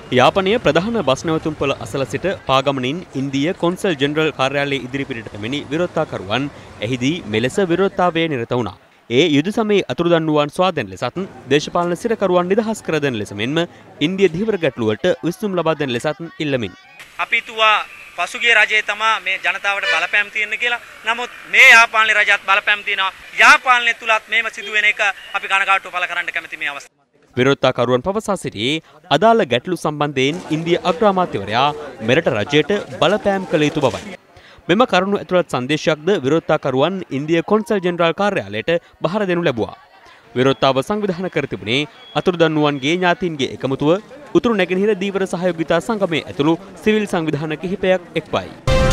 යාපනයේ ප්‍රධාන බස් නැවතුම්පොළ අසල සිට පාගමනින් ඉන්දිය කොන්සල් ජෙනරල් කාර්යාලයේ ඉදිරිපිටට පැමිණි විරෝධතාකරුවන් එහිදී මෙලෙස විරෝධතාවයේ නිරත වුණා. ඒ යුද සමයේ අතුරුදන් වූවන් ස්වාධීන ලෙසත් දේශපාලන සිරකරුවන් නිදහස් කර දෙන ලෙස මෙන්ම ඉන්දිය ධීවර ගැටලුවට විසඳුම් ලබා දෙන ලෙසත් ඉල්ලමින් අපි තුවා පසුගිය රජයේ තමා මේ ජනතාවට බලපෑම් තියෙන කියලා. නමුත් මේ යාපානයේ රජයත් බලපෑම් තියෙනවා. යාපානයේ තුලත් මේව සිදුවෙන එක අපි කනගාටුව පළ කරන්න කැමති මේ අවස්ථාව. විරෝධතාකරුවන් පවසා සිටියේ අදාළ ගැටලු සම්බන්ධයෙන් ඉන්දිය අග්‍රාමාත්‍යවරයා මෙරට රජයට බලපෑම් කළ යුතු බවයි. මෙම කරුණු ඇතුළත් සංදේශයක්ද විරෝධතාකරුවන් ඉන්දිය කොන්සල් ජෙනරාල් කාර්යාලයට බහර දෙනු ලැබුවා. විරෝධතාව සංවිධානය කර තිබුණේ අතුරුදන් වූවන්ගේ ඥාතීන්ගේ එකමුතුව උතුරු නැගෙනහිර දීවර සහයෝගිතා සංගමයේ ඇතුළු සිවිල් සංවිධාන කිහිපයක් එක්වයි.